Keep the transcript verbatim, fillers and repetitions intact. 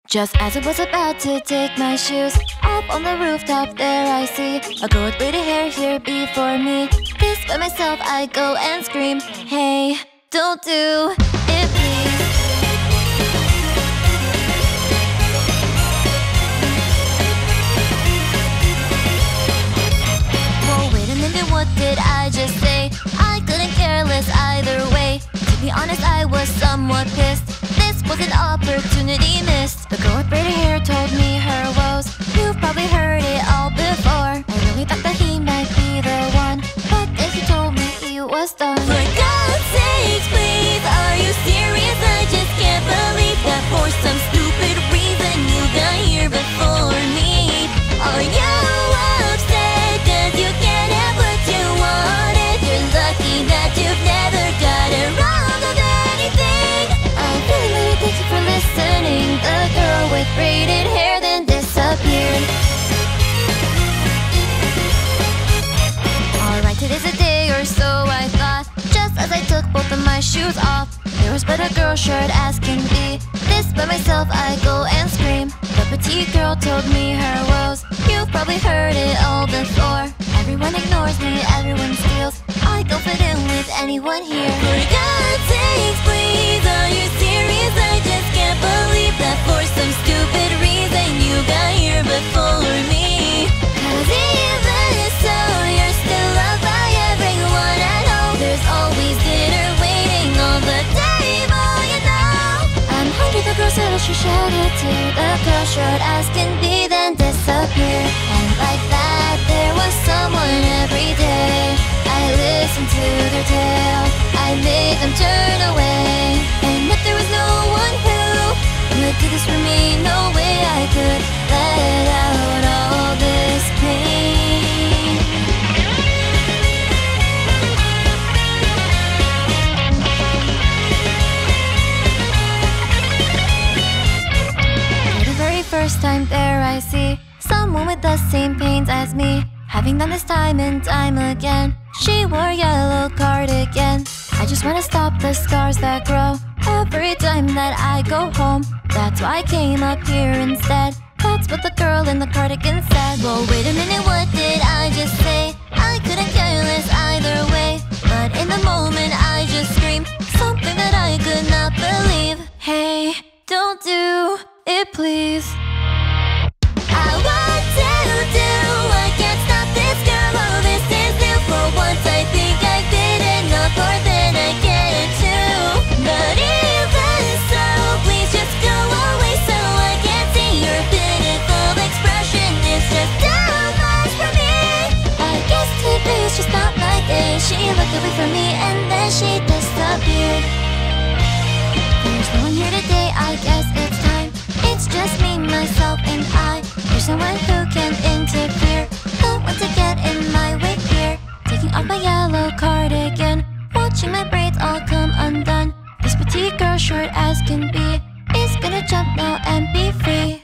Just as I was about to take my shoes up on the rooftop, there I see a girl with pretty hair here before me. This by myself, I go and scream, hey, don't do it, please. Whoa, wait a minute, what did I just say? I couldn't care less either way. To be honest, I was somewhat pissed. This was an opportunity missed. The girl with pretty hair told me her woes. You've probably heard it all before. I really thought that he might be the one, but then he told me he was done. For God's sakes, please, are you serious? I just can't believe that for some stupid reason you got here before me. Are you upset cause you can't have what you wanted? You're lucky that you've never got it wrong of anything. I really, really thank you for listening. The girl with braided hair then disappeared. Alright, today's a day or so, I thought. Just as I took both of my shoes off, there was but a girl shirt as can be. This by myself, I go and scream. The petite girl told me her woes. You've probably heard it all before. Everyone ignores me, everyone steals. I don't fit in with anyone here. For God's sakes, please, are you serious? I just can't believe that for some stupid reason you got here before me. Cause even so, you're still loved by everyone at home. There's always dinner waiting on the table, you know. I'm hungry, the girl said she shed a tear. The girl short as can be then disappeared. And like that, there was someone every day. I listened to their tale, I made them turn away. And if there was no one who would do this for me, no way I could let out all this pain. For the very first time there I see someone with the same pains as me, having done this time and time again. She wore a yellow cardigan. I just wanna stop the scars that grow every time that I go home. That's why I came up here instead. That's what the girl in the cardigan said. Well, wait a minute, what did I just say? I couldn't care less either way, but in the moment I just screamed something that I could not believe. Hey, don't do it, please. I want to do, I can't stop this girl, oh this is new. For once I think I did enough, more than I can too. But even so, please just go away so I can see your pitiful expression. It's just too much for me. I guess today is just not my day. She looked away from me and then she disappeared. There's no one here today, I guess it's time. It's just me, myself, and I. There's no one who can interfere. Don't want to get in my way here. Taking off my yellow cardigan, watching my braids all come undone. This petite girl, short as can be, is gonna jump now and be free.